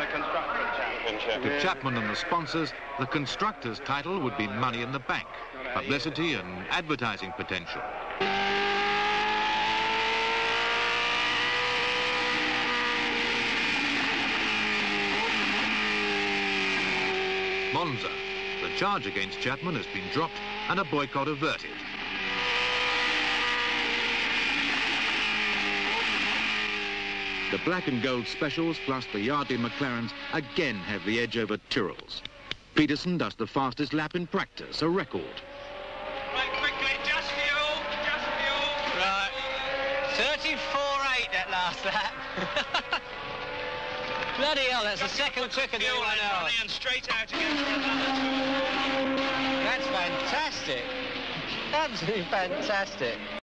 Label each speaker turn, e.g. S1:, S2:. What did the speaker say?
S1: the Constructors' Championship.
S2: To Chapman and the sponsors, the Constructors' title would be money in the bank, publicity and advertising potential. Monza. The charge against Chapman has been dropped and a boycott averted. The black and gold specials plus the Yardley McLarens again have the edge over Tyrrell's. Peterson does the fastest lap in practice, a record.
S3: Right, quickly, just fuel. Right, 34.8 that last lap. Bloody hell, that's the second quicker than anyone else. And straight out again for another 2. That's fantastic. Absolutely fantastic.